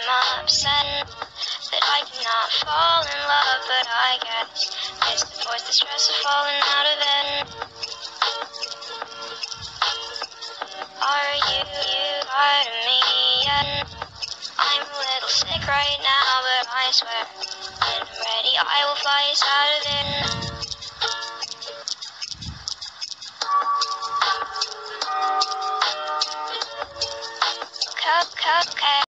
I'm upset that I cannot fall in love, but I guess it's the voice, the stress of falling out of bed. Are you tired of me yet? I'm a little sick right now, but I swear when I'm ready I will fly us out of it. Okay.